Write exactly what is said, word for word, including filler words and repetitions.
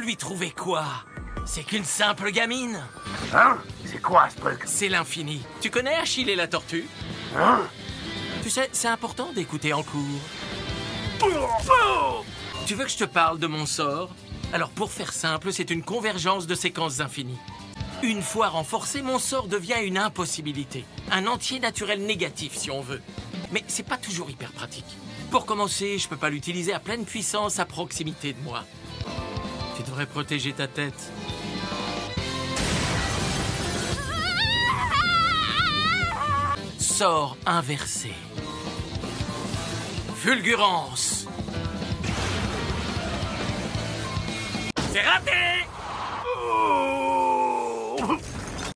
lui trouver quoi? C'est qu'une simple gamine. Hein? C'est quoi ce truc? C'est l'infini. Tu connais Achille et la tortue? Hein? Tu sais, c'est important d'écouter en cours. Tu veux que je te parle de mon sort? Alors pour faire simple, c'est une convergence de séquences infinies. Une fois renforcé, mon sort devient une impossibilité. Un entier naturel négatif, si on veut. Mais c'est pas toujours hyper pratique. Pour commencer, je peux pas l'utiliser à pleine puissance à proximité de moi. Tu devrais protéger ta tête. Sort inversé. Fulgurance. C'est raté! Oh!